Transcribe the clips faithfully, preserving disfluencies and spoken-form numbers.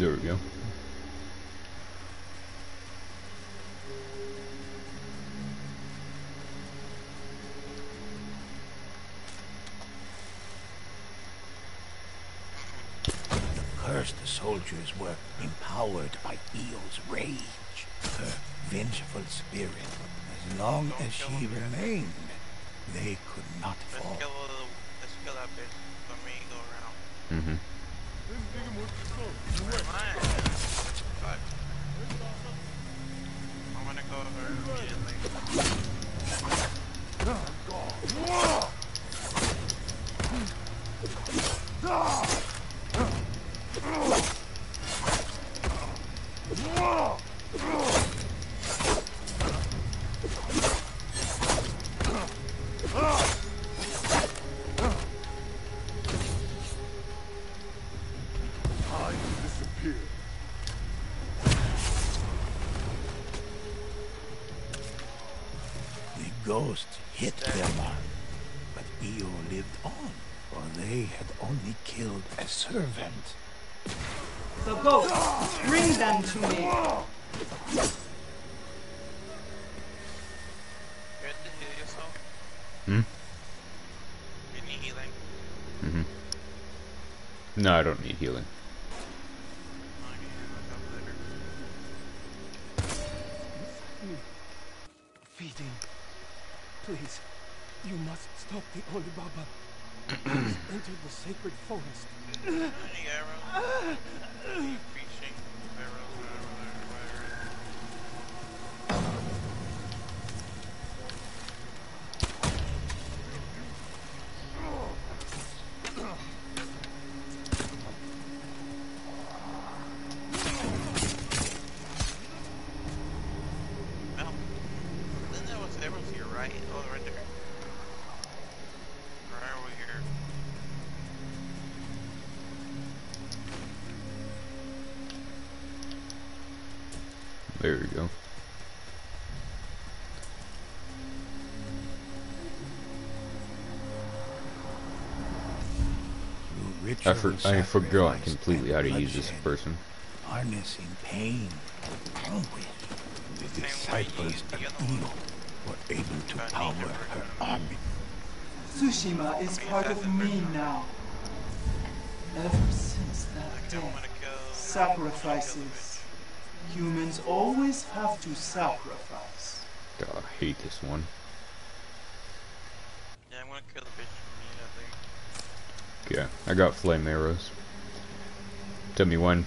There we go. Cursed soldiers were empowered by Eo's rage, her vengeful spirit. As long as she remained, they could not fall. Let's kill, let's kill that bitch. Let me go around. Mm-hmm. Where am I? Fuck. I'm gonna go over immediately. Ghosts hit Belmar, but Eo lived on, for they had only killed a servant. The ghosts, bring them to me. You have to heal yourself? Hmm? You need healing? Mm-hmm. No, I don't need healing. Feeding. Please, you must stop the Holy Baba. Please enter the sacred forest. Any arrows? Are you preaching? Arrows, well, then there was arrows here, right? Oh, right there. Right over here. There we go. I, for, I forgot completely how to use this person. Harnessing pain, anguish. The disciples of Eo were able to power her army. Tsushima is part of me now. Ever since that day, sacrifices. Humans always have to sacrifice. God, I hate this one. Yeah, I'm gonna kill the bitch immediately. Yeah, I got flame arrows. Tell me when.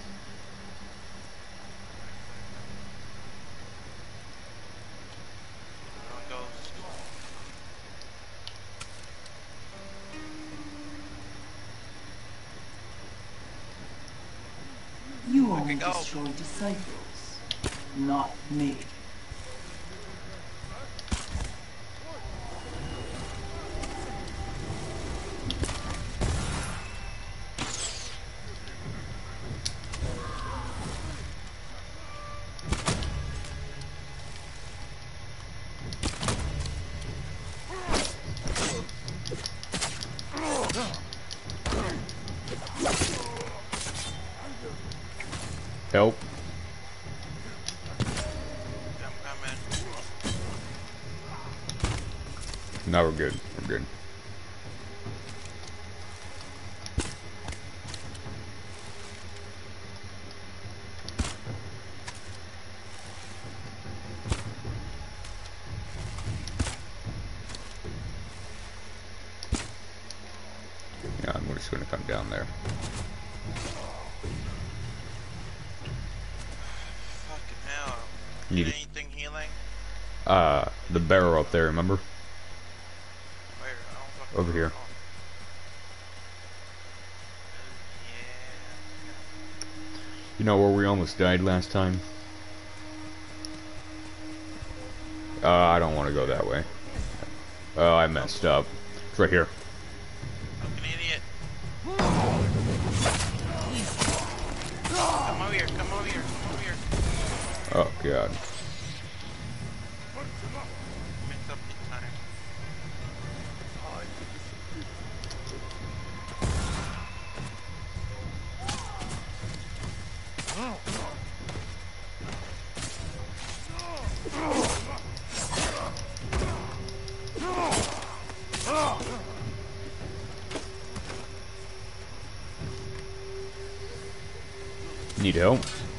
You only destroy disciples, not me. Help. I'm coming. Now we're good. We're good. Yeah, I'm just gonna come down there. Need anything healing? Uh, the barrel up there, remember? Where? I don't Over here. Oh, yeah. You know where we almost died last time? Uh, I don't want to go that way. Oh, I messed up. It's right here. Fucking idiot. Come over here, come over here, come over here. Oh, God. Messed up big time. Need help?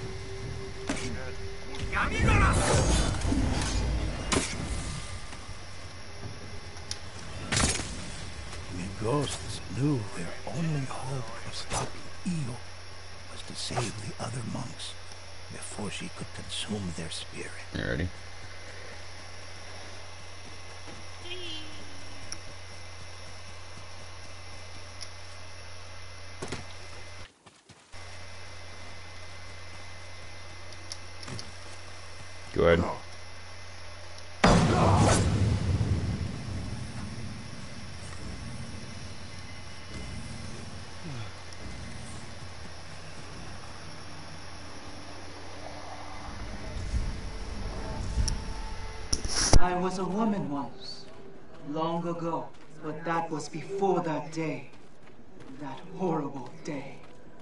The ghosts knew their only hope of stopping Io was to save the other monks before she could consume their spirit. You ready? Go ahead. I was a woman once, long ago, but that was before that day. That horrible day.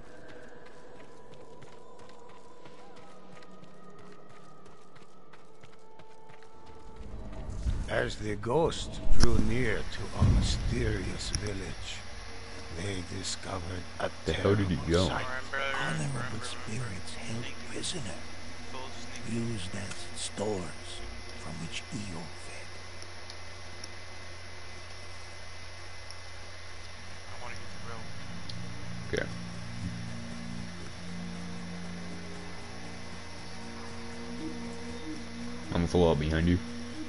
As the ghosts drew near to a mysterious village, they discovered a The hell did he go? sight. Honorable spirits held prisoner, used as stores from which Io fed. I want to get the rope. Okay. I'm gonna follow up behind you.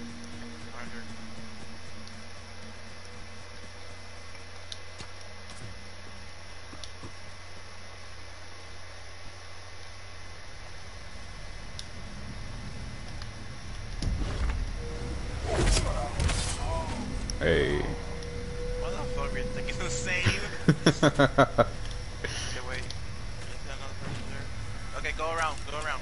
Hey. What the fuck are you thinking the same? Okay, wait. Is there another person there? Okay, go around, go around.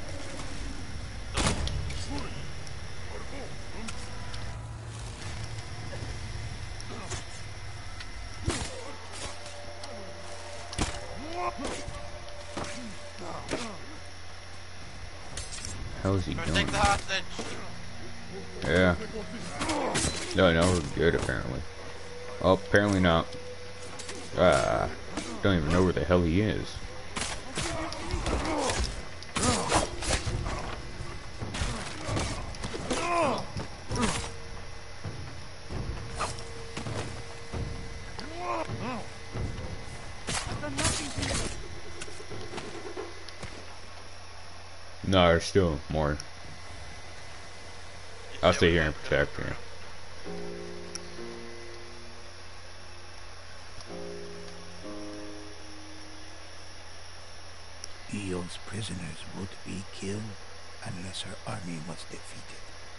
How's he Protect doing? the hostage. Yeah. No, no, we're good apparently. Oh, apparently not. Ah, don't even know where the hell he is. No, there's still more. I'll stay here and protect you. Io's prisoners would be killed unless her army was defeated.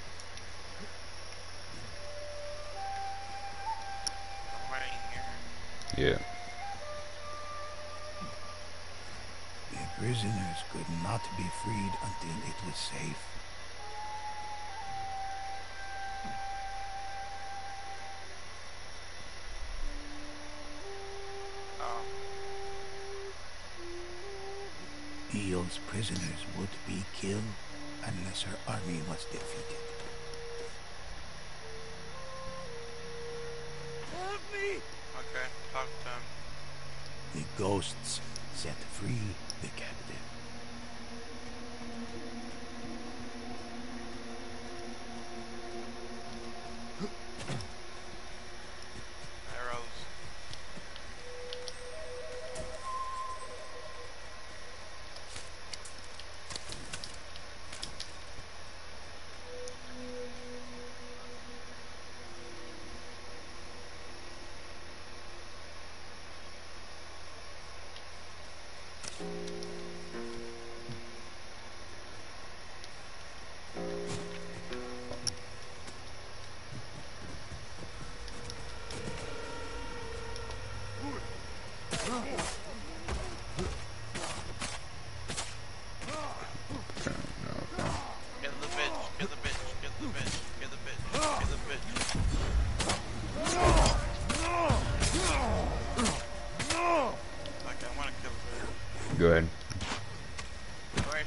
I'm right here. Yeah. The prisoners could not be freed until it was safe. Oh, Io's prisoners would be killed unless her army was defeated. okay. Talk to him. The ghosts set free the captive. Arrows.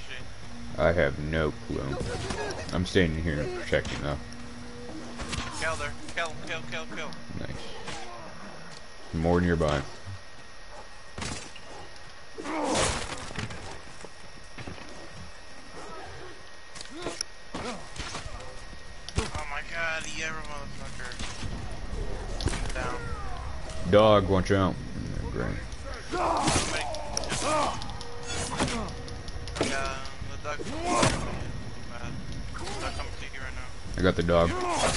she? I have no clue. I'm staying in here and protecting though. Kill her. Kill, kill, kill, kill. Nice. More nearby. Oh my god, the ever motherfucker. Down. Dog, watch out. Mm, great. Yeah, the dog. Bad. Dog coming to you right now. I got the dog.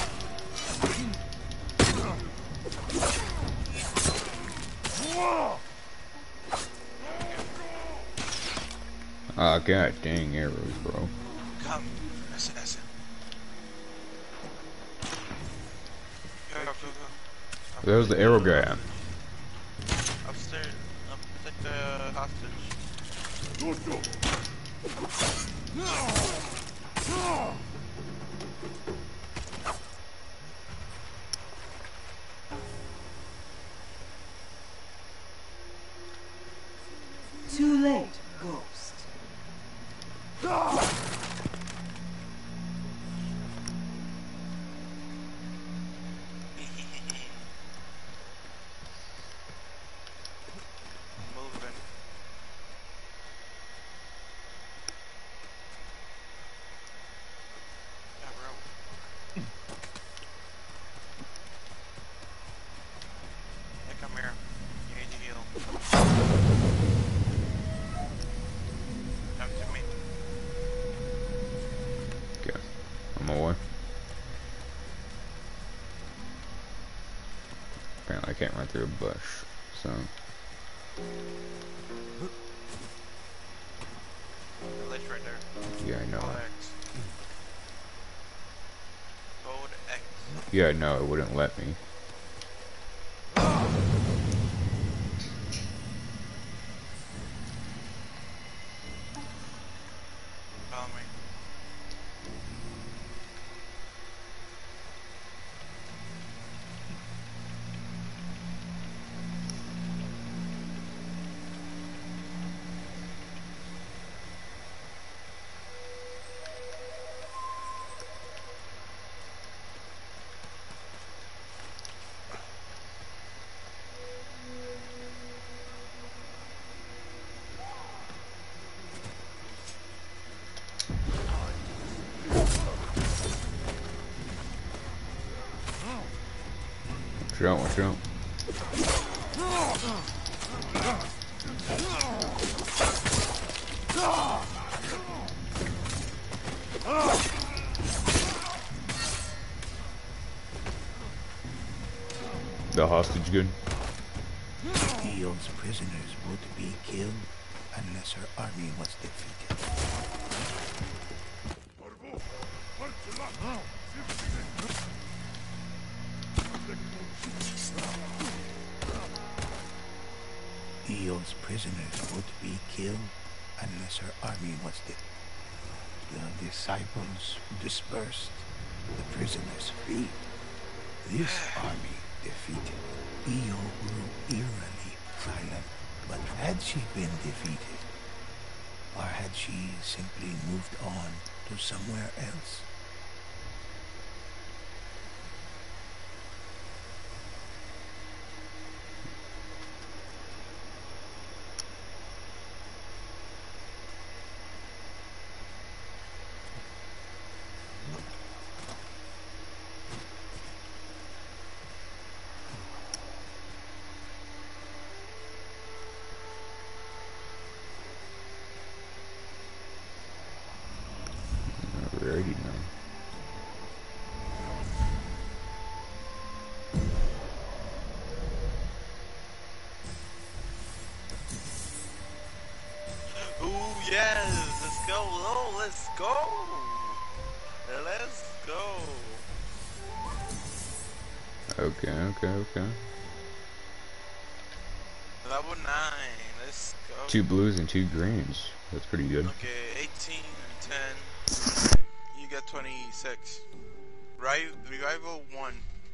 Ah, oh, god dang arrows, bro. Come, assassin. Go, go, go, go. There's the arrow guy. Upstairs. Up, protect the hostage. Too late, Ghost. Moving. Yeah, bro. Hey, come here. You need to heal. Come to me. Okay. I'm away. Apparently I can't run through a bush, so. The ledge right there. Yeah, I know. Code X. Code X. Yeah, no, it wouldn't let me. Follow me. Watch out, watch out. The hostage good? Eon's prisoners would be killed unless her army was defeated. Eon's prisoners would be killed unless her army was defeated. The disciples dispersed, the prisoners freed. This army defeated. Io grew eerily silent. But had she been defeated? Or had she simply moved on to somewhere else? We already know. Ooh, yes! Let's go! Oh, let's go! Let's go! Okay, okay, okay. Level nine, let's go. Two blues and two greens. That's pretty good. Okay, eighteen and ten. You got twenty-six. Right? Revival one.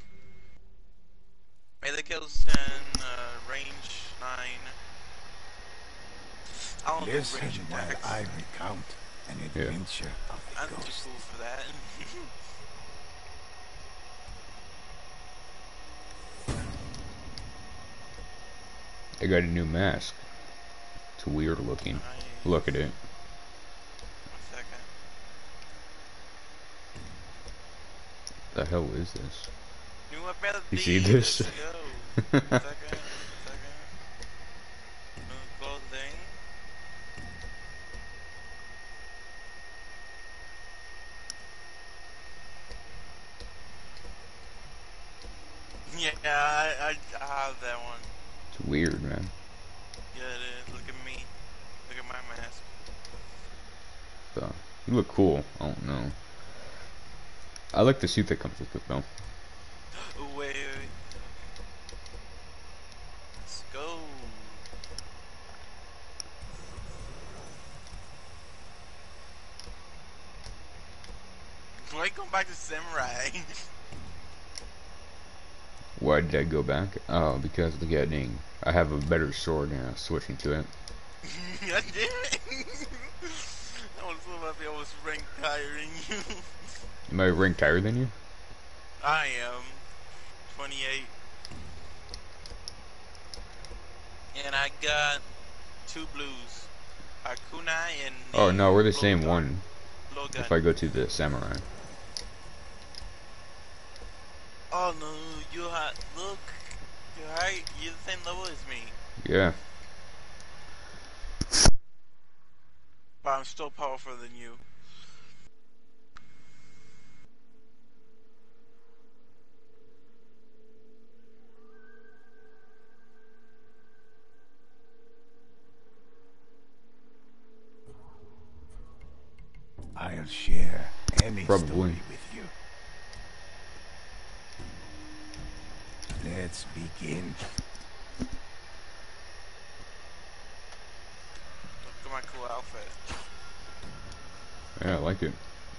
Melee kills ten, uh, range nine. I don't do Listen range while attacks. I recount An Yeah. adventure of the I'm too ghost. cool for that. I got a new mask. It's weird looking. Nice. Look at it. One second. The hell is this? New ability. You see this? Let's go. One second. One second. New clothing. Yeah, I, I, I have that one. It's weird, man. Yeah, it is. Look at me. Look at my mask. So, you look cool. I don't know. I like the suit that comes with it, though. Oh, wait, wait, wait. Let's go. Why come back to samurai? Why did I go back? Oh, because of the getting. I have a better sword and I'm switching to it. God damn it! I was so happy I was rank tiring you. Am I ranked higher than you? I am twenty-eight. And I got two blues. Hakuna and Oh no, we're the same Logan. one. Logan. If I go to the samurai. Oh no, you ha look. You're right. You're the same level as me. Yeah. But I'm still powerful than you. I'll share any Probably. story with you. Let's begin. Look at my cool outfit. Yeah, I like it.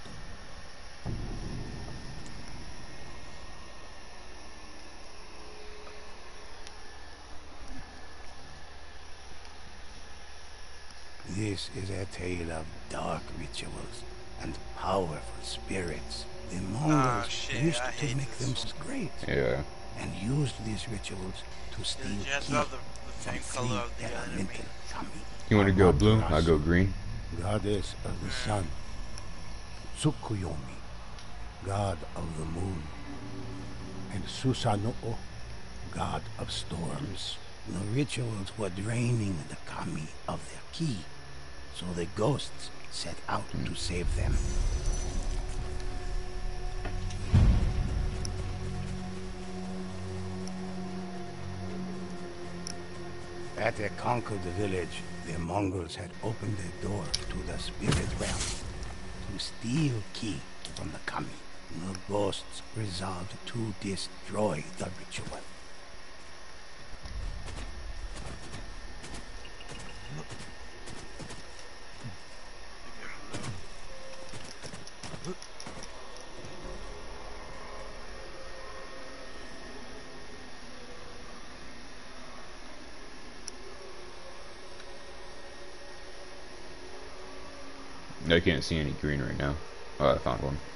This is a tale of dark rituals and powerful spirits. The Mongols shit, wished I to hate make them this one. great Yeah. and used these rituals to steal You just ki love the, the from same three color of the enemy. elemental kami. You want to go blue? I'll go green. Goddess of the sun. Tsukuyomi, god of the moon. And Susanoo, god of storms. The rituals were draining the kami of their ki, so the ghosts set out to save them. At a conquered village, the Mongols had opened the door to the spirit realm to steal ki from the kami. The ghosts resolved to destroy the ritual. I can't see any green right now. Oh, I found one.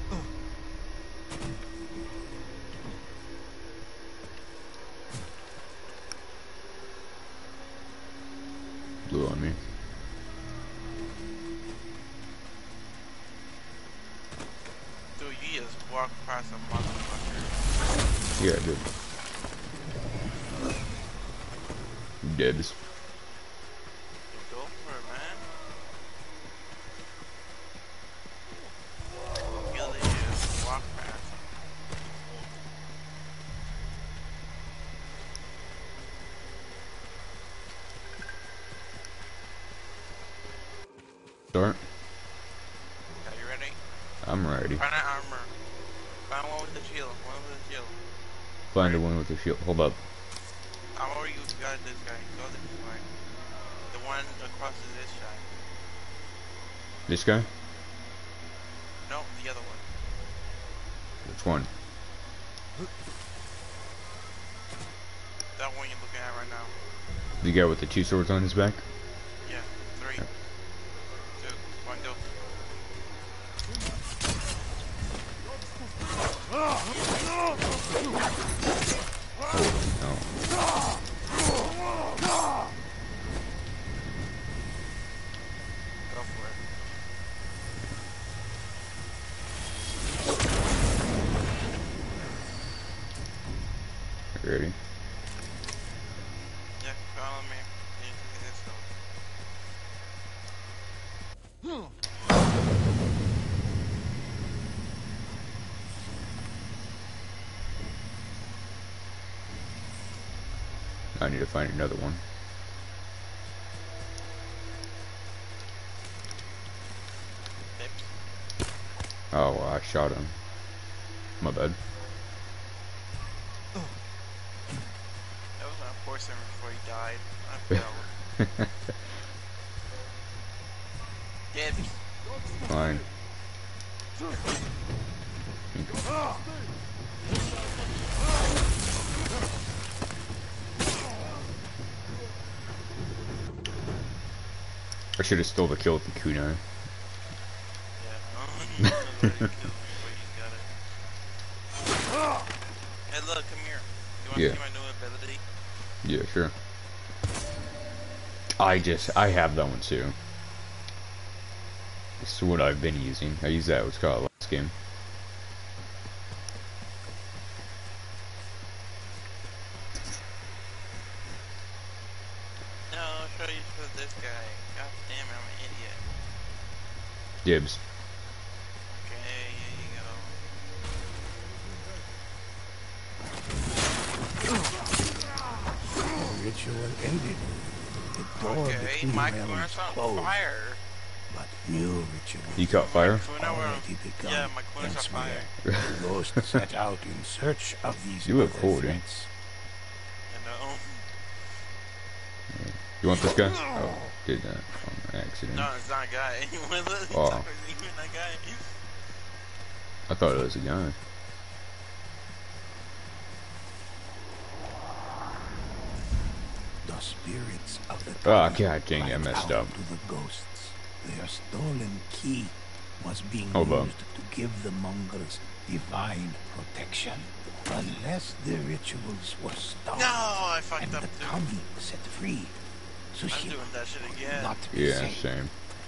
Blue on me. Dude, you just walk past a motherfucker. Yeah, I did. Dead. Go for it, man. Kill the just walk past. Start. Are you ready? I'm ready. Find an armor. Find one with the shield. One with the shield. Find the one with the shield. Hold up. I'm already got this guy. Go this way. The one across to this side. This guy? No, the other one. Which one? That one you're looking at right now. The guy with the two swords on his back? Yeah. Three. Two. One, go. already. Yeah, follow me. Yeah, I need to find another one. Oh, I shot him. My bad. That was my porcelain before he died. I fell. Dibs. Fine. I should have stole the kill with the kunai. Yeah, no. Hey, look, come here. You want to Yeah. see my new ability? Yeah, sure. I just, I have that one too. This is what I've been using. I used that, what's called last game. No, I'll show you for this guy. God damn it, I'm an idiot. Dibs. Okay, here you The ritual ended. The door Okay, between my realms corner's on closed. fire. But new rituals You caught fire? Kuna were- already begun. Yeah, my corner's on fire. Elsewhere, the ghost set out in search of these You look other cool, dude. threats. I know. You want this guy? Oh, did that on accident. No, it's not a guy. What was it? Oh. It's even a guy. I thought it was a guy. The spirits of the Oh, Kami god dang it, I cried messed out up. to the ghosts. Their stolen key was being Hold up. used to give the Mongols divine protection. Unless the rituals were stopped No, I and fucked the up too. Kami set free, I'm Tsushima doing that shit would again. not be Yeah, safe. same.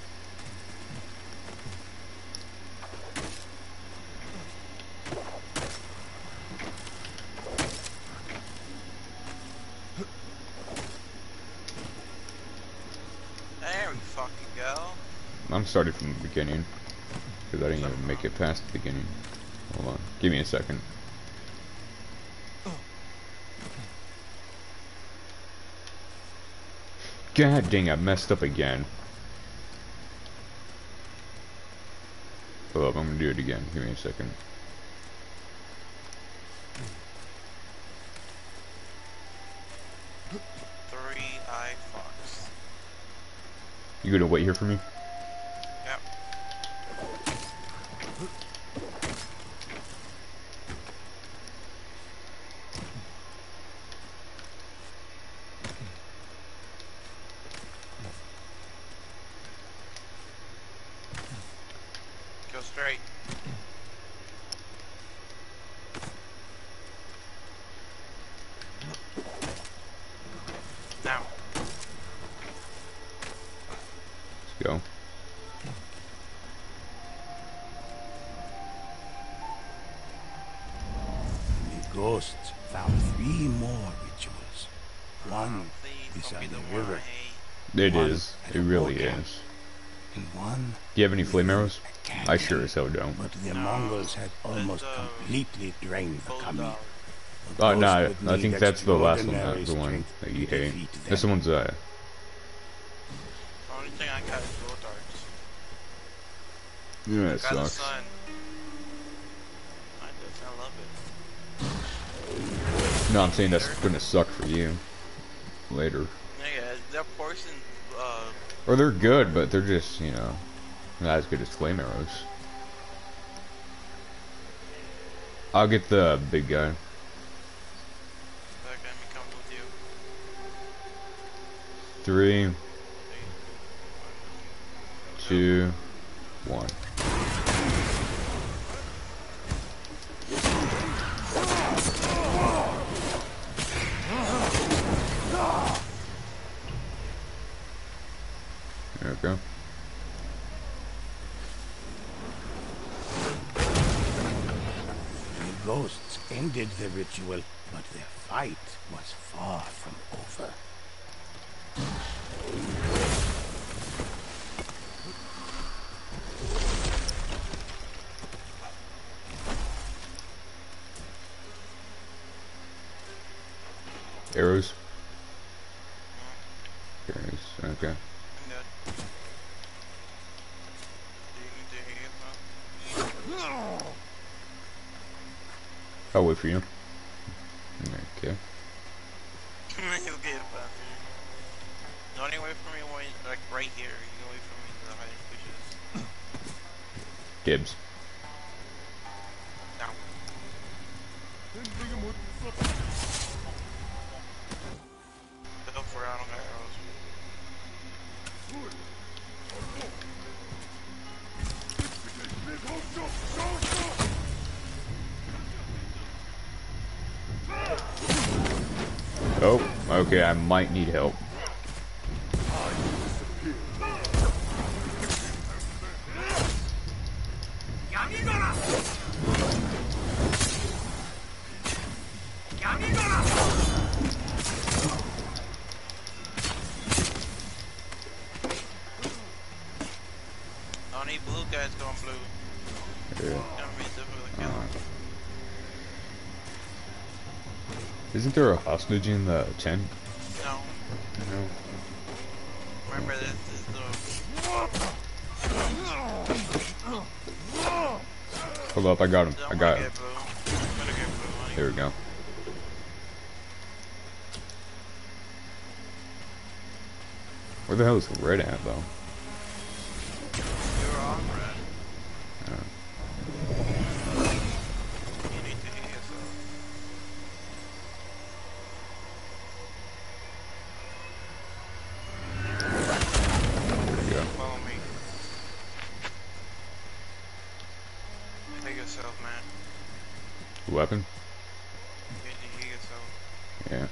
There we fucking go. I'm starting from the beginning. Because I didn't even make it past the beginning. Hold on. Give me a second. God dang, I messed up again. Hold up, I'm gonna do it again. Give me a second. Three eye fox. You gonna wait here for me? Yep. Go straight. Now. Let's go. The ghosts found three more rituals. One Please don't be beside the the one I river, hate. It One is. at It a really volcano. is. and one Do you have any flame within arrows? a canyon. I sure as hell don't. But the No, Mongols had almost uh, completely drained the Kami. Bulldog. The Oh ghost no, would I need think that's the last one, extraordinary uh, the one strength that you to hate. defeat This them. one's uh, The only thing I got is gold darts. yeah, it Got a sucks. son. I just, I love it. No, I'm saying that's gonna suck for you later. Yeah, that portion, uh, Or they're good, but they're just, you know, not as good as flame arrows. I'll get the big guy. that gonna come with you. Three, two, one. There we go. The ghosts ended the ritual, but their fight was far from over. Arrows. Arrows. Okay. I'm good. Do you need to heal some? I'll wait for you. Okay. He'll get it back. Don't you wait for me when, like, right here. You can wait for me to the hiding bushes. Dibs. Down. Go for it, I don't got arrows. Oh, okay, I might need help. Don't need blue guys going blue. Yeah. Gonna be difficult to kill. Uh, isn't there a hostage in the tent? No. No. Remember this is the... Hold up, I got him. I'm I gonna got him. get blue. I'm gonna get blue. honey. There we go. Where the hell is red at, though? You're on red. Uh, You need to heal yourself. there we go. Follow me. Heal yourself, man. Weapon? You need to heal yourself. Yeah.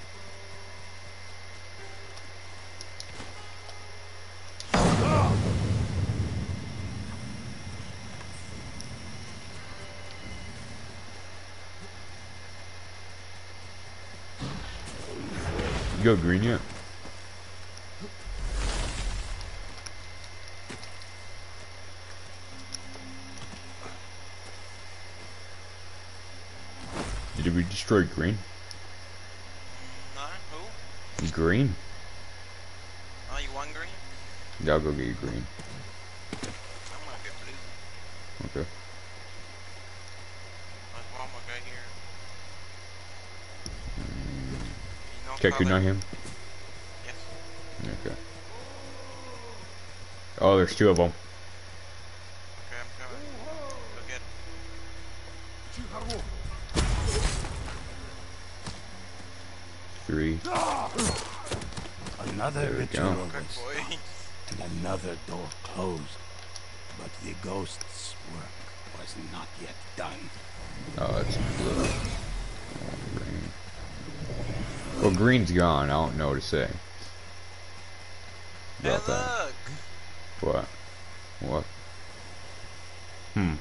You go green yet? Did we destroy green? Nine? Who? Green? Oh, you want green? Yeah, I'll go get you green. I'm gonna get blue. Okay. Like mama got here. You know Okay, could color? not him? Yes. Okay. Oh, there's two of them. Okay, I'm coming. Go get it. Three. Another There we ritual go. Good was, boy. and another door closed. But the ghost's work was not yet done. Oh, it's blue. Oh, green. Well, green's gone. I don't know what to say. Hey, About that. look! What? What? Hmm.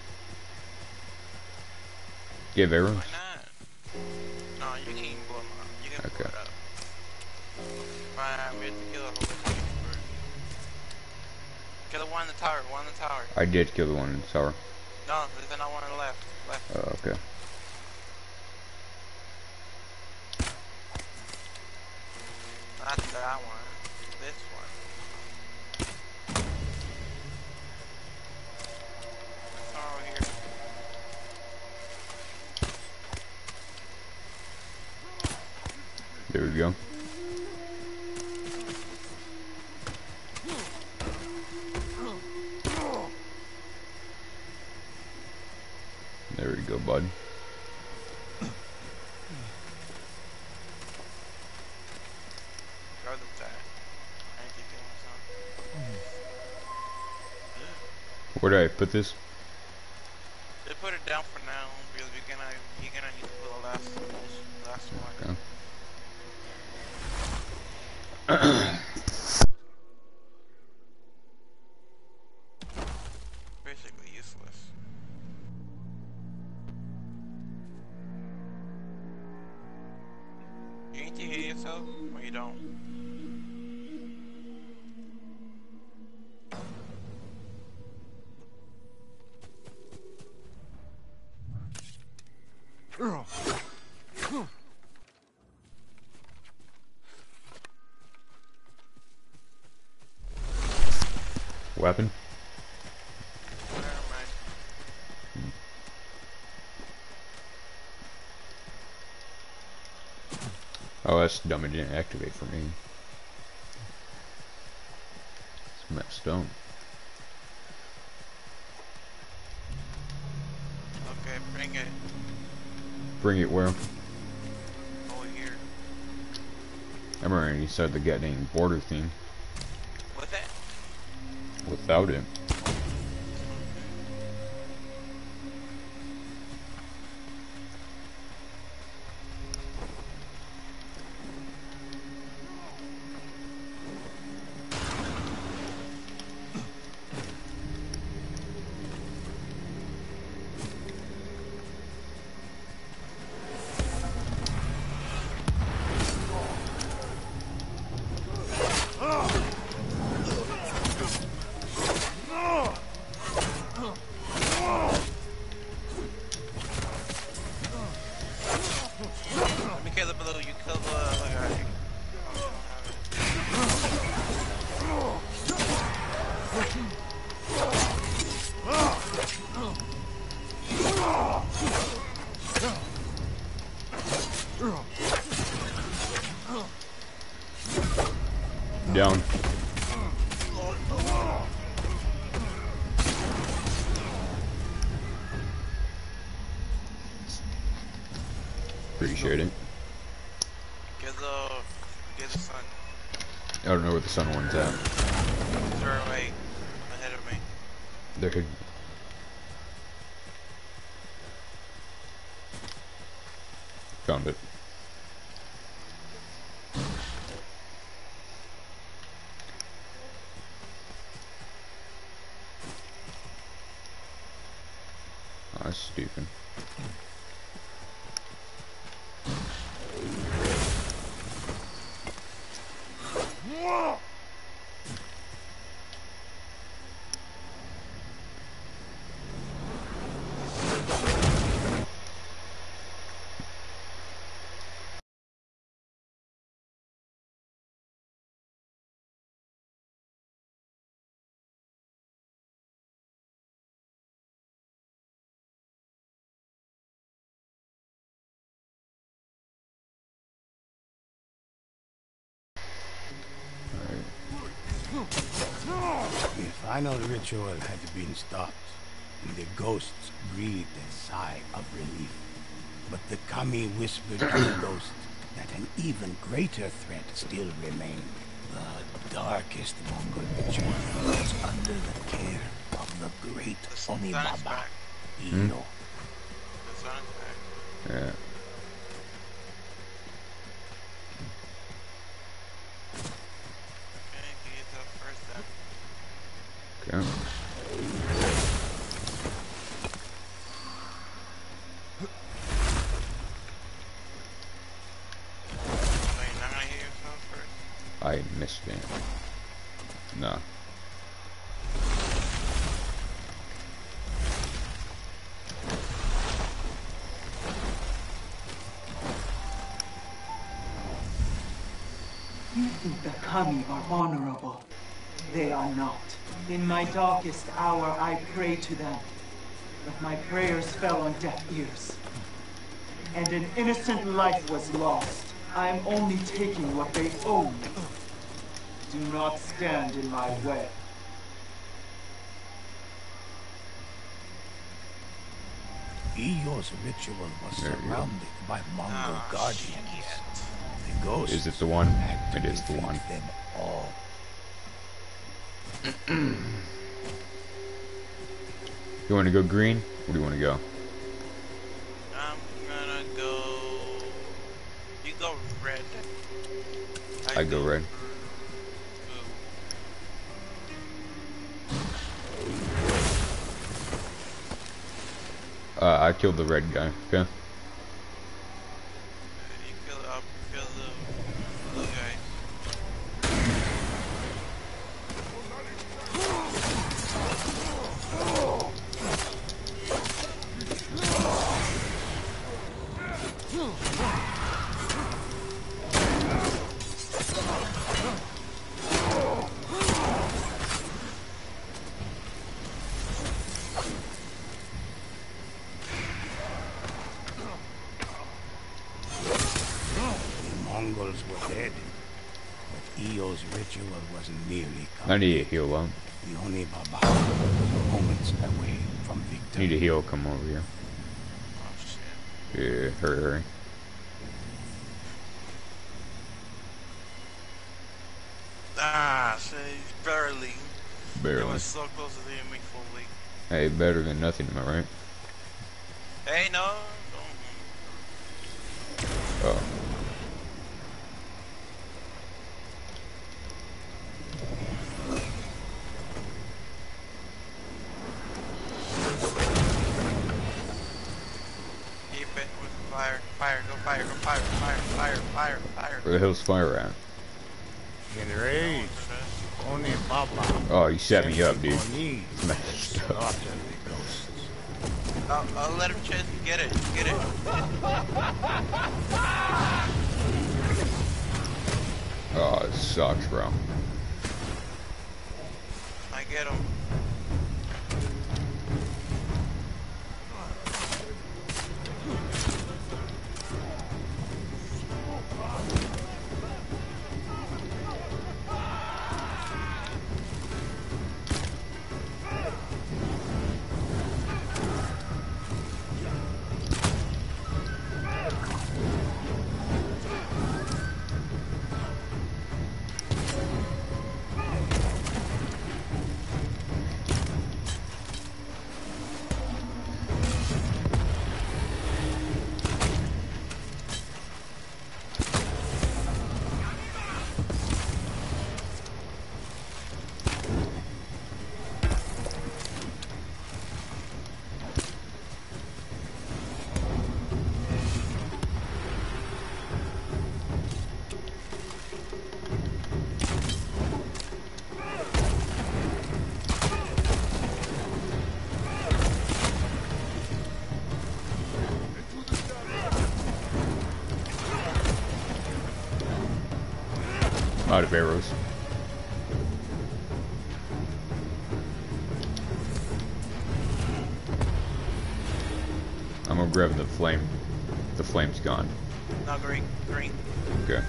Give arrows? Why not? No, you can blow them up. You can blow Okay. it up. Fine, we have to kill a whole bunch of people first. Kill the one in the tower, one in the tower. I did kill the one in the tower. No, there's not one on the left. Left. Oh, okay. Not that one. This one. It's over here. There we go. There we go, bud. Go to that. I need to kill myself. Where did I put this? Just put it down for now because we're gonna you're gonna need to put the last last one. Okay. Basically useless. yourself, or you don't? Weapon? Never mind. Oh, that's dumb. It didn't activate for me. It's messed up. Okay, bring it Bring it where? over here. I remember you said the getting border thing. With it? Without it. Let me kill the blue, you kill the other guy. Down. Appreciate it. Get the, get the sun. I don't know where the sun one's at. Throw away ahead of me. There could. Found it. Oh, that's stupid. The final ritual had been stopped, and the ghosts breathed a sigh of relief. But the kami whispered to the ghost that an even greater threat still remained. The darkest Mongol ritual was under the care of the great The sun's Onibaba, back. Iyo. The sun's back. Yeah. Okay, get yourself first then. Okay. So you're not gonna heal yourself first? I missed it. Nah. You think the kami are honorable. They are not. In my darkest hour, I prayed to them. But my prayers fell on deaf ears. And an innocent life was lost. I am only taking what they owe me. Do not stand in my way. Iyo's ritual was There you go. surrounded by Mongol Ah, guardians. shit. The ghosts Is it the one? had to It is the defeat one. them all. You want to go green? Or do you want to go? I'm gonna go. You go red. I go red. Blue. Uh, I killed the red guy. Okay. You kill, I'll kill the vengeful's were dead. But Eo's ritual wasn't nearly I need complete. a heal up. The Oni Baba was moments away from victory. Need a heal. Come over here. Oh shit. Yeah, hurry, hurry. Ah, shit, barely. Barely. It was so close to hitting me fully. Hey, better than nothing, am I right? Hey, no, don't. Oh. Keep it with fire, fire, go fire, go fire, fire, fire, fire, fire. Where the hell's fire at? Enraged, Oni Baba. Oh, you set me up, dude. Oni Messed up. slaughter the ghosts. I'll, I'll let him chase. Get it, get it. Oh, it sucks, bro. I get him. Out of arrows. I'm gonna grab the flame. The flame's gone. No, green, green. Okay.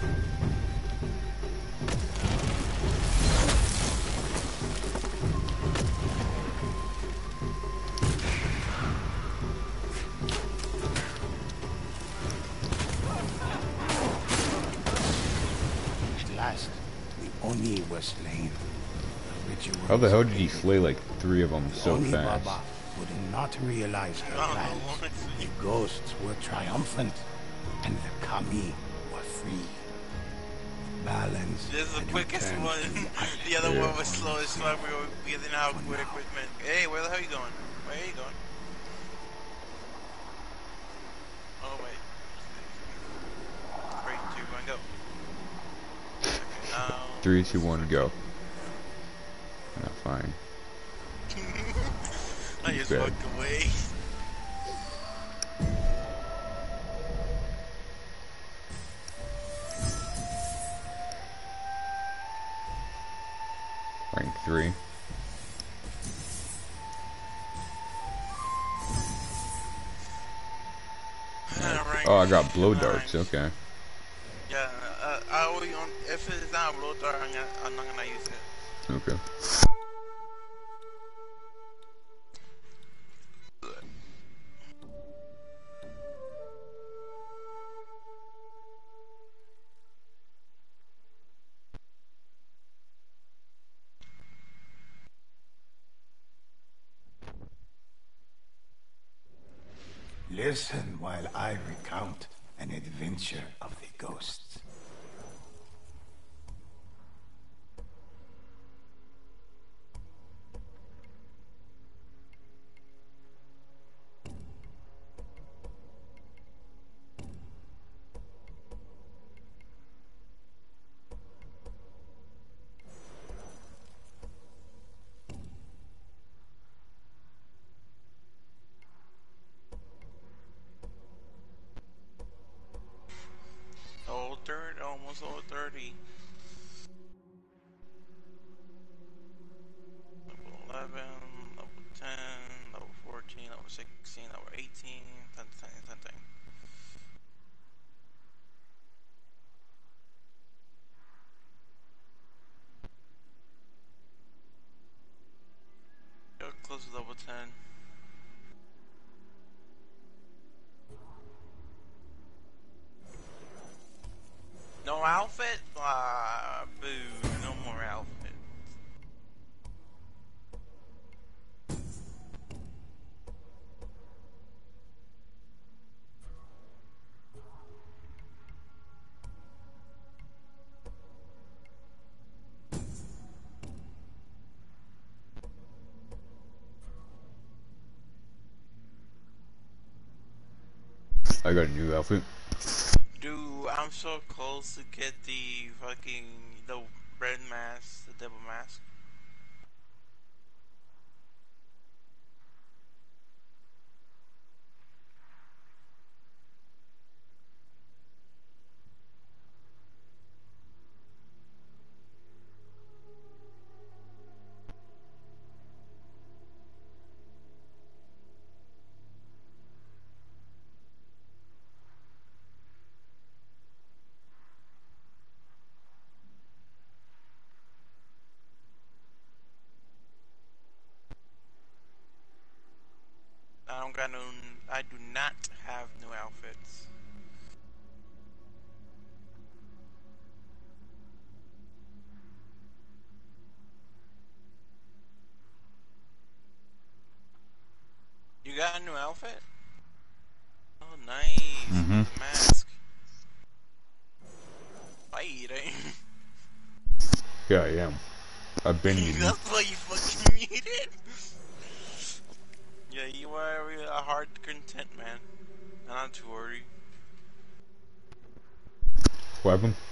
At last, the Oni was slain. The ritual How the was hell did he completed. slay like three of them so Oni fast? Baba would not realize her I don't plans. know what. The ghosts were triumphant, and the Kami were free. Balance. This is the had quickest returned one. to the island. The other Yeah. one was slow as fuck. We were getting out with equipment. Hey, where the hell are you going? Where are you going? Oh wait. Three, two, one, go. Okay, now. Three, two, one, go. Not fine. I just Bad. walked away. Rank three. Rank Oh, I got blow nine. darts. Okay. Yeah, uh, I always on. If it's not a blow dart, I'm, gonna, I'm not gonna use it. Okay. Listen while I recount an adventure of the ghosts. Old third, almost old thirty. Level eleven, level ten, level fourteen, level sixteen, level eighteen, ten, ten, ten, ten. close to level ten. No outfit? Ah, boo. No more outfit. I got a new outfit. Dude, I'm so close to get the fucking, the red mask, the devil mask. I don't got no, I do not have new outfits. You got a new outfit? Oh, nice. Mm-hmm. Mask. Fighting. Yeah, I am. I've been eating. That's why you fucking muted. Yeah, you are a hard content, man. Not to worry. What happened?